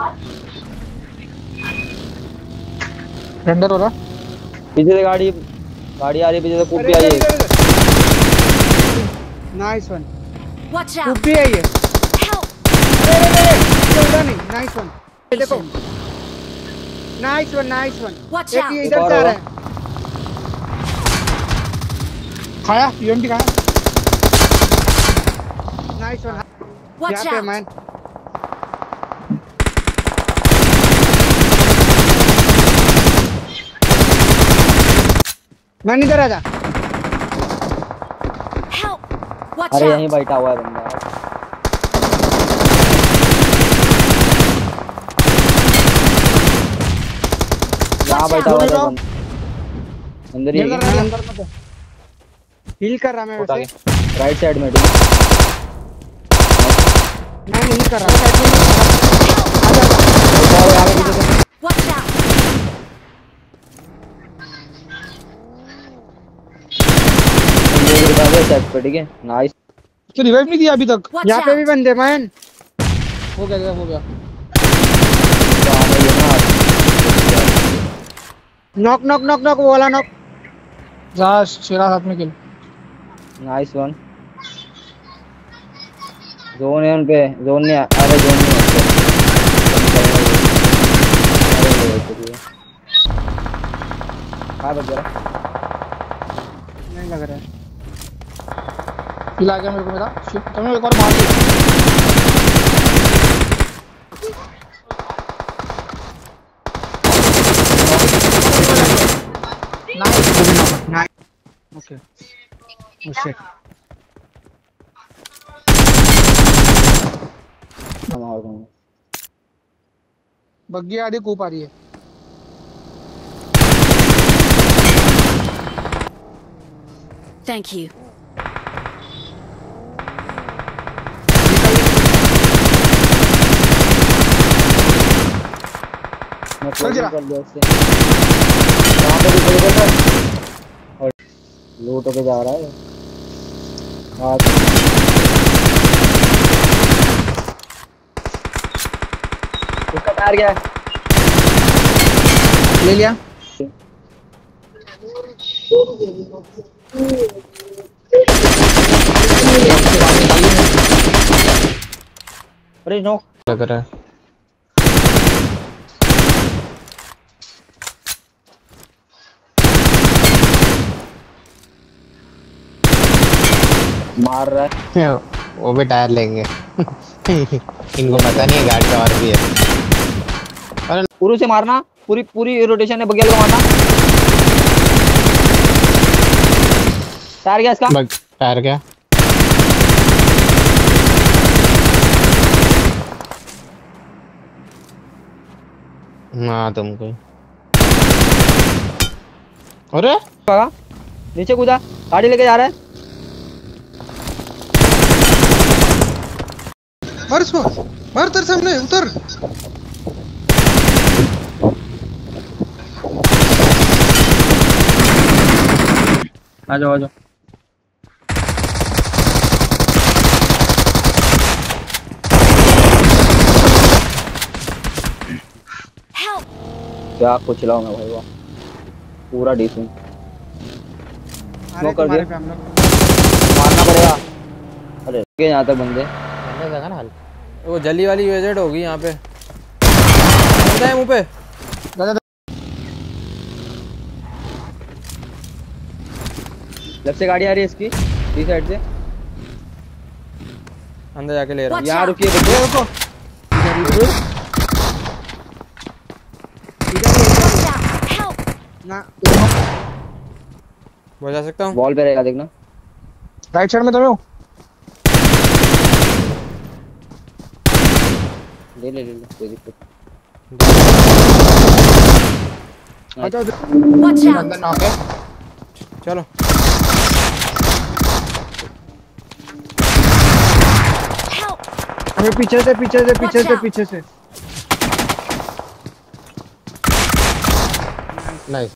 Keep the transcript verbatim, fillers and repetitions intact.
Render हो रहा। पीछे से गाड़ी गाड़ी आ रही है, पीछे से कूपी आई है। Nice one. Watch out! कूपी आई है। उड़ा नहीं। Nice one. देखो nice one nice one. Watch एक out! ये इधर से आ रहा है। खाया यूएमपी खाया। Nice one. Watch यहाँ पे out! मैन। मैन इधर आजा। Help! Watch अरे यहीं out! बैठा हुआ है बंदा। यहाँ Watch बैठा हुआ out! है बंदा। अंदर ही है अंदर क्या? अंदर मत। हील कर रहा मैं उठा वैसे। के राइट साइड में ठीक। मैं नहीं कर रहा। बैठा हुआ है आगे पीछे से। Watch out! ये गिर गया सेट पे ठीक है। नाइस। तो रिवाइव नहीं दिया अभी तक। Watch यहाँ पे भी out! बंदे मैन। हो गया हो गया। तो आना ही है ना। नॉक नॉक नॉक नॉक वो वाला नॉक। जा शेरा हाथ में किल। Nice one. जोन है उन पे। जोन नहीं। अरे जोन नहीं है। हाँ बच गया। नहीं लग रहा है। किल आ गया मेरे को मेरा। शिट तुम्हें एक और मार दी। Nice. Okay. Oh shit. Buggy आ रही कूप आ रही है। Thank you. मैं चल जरा। कर दिया उससे। वहाँ पे भी चले गए सर। और लूट होके जा रहा है। हाँ उसका टायर गया है। ले लिया। अरे नो लग रहा है। मार रहा है। वो भी टायर लेंगे। इनको पता नहीं है गाड़ी का और भी है। अरे पूरी से मारना। पूरी पूरी रोटेशन है। बगल को मारना। टायर गया इसका। बग टायर क्या? हाँ तुमको। अरे नीचे कूदा। गाड़ी लेके जा रहा है। मार इसको। मार तेरे सामने उतर। आ जाओ आ जाओ। Help! क्या कुछ लाओ मैं भाई। वाह पूरा डिसेंट। अरे कर तुम्हारे दिया। पे हम लोग। मारना पड़ेगा। अरे यहाँ तक बंदे। लगा ना हाल। वो जली वाली विजिट होगी यहाँ पे। बंदा है मुंह पे। लेफ्ट से गाड़ी आ रही है इसकी। इस साइड से अंदर जाके ले रहा हूँ। Watch यहाँ out! रुकिए रुकिए रुको। Watch out! Help! ना बचा सकता हूँ। वॉल पे रहेगा देखना। राइट साइड में तो मैं हूँ। ले ले ले ले कोई दिक्कत Watch out! अंदर नॉक है। चलो Help! हमें पीछे से पीछे से पीछे से out. पीछे से। नाइस।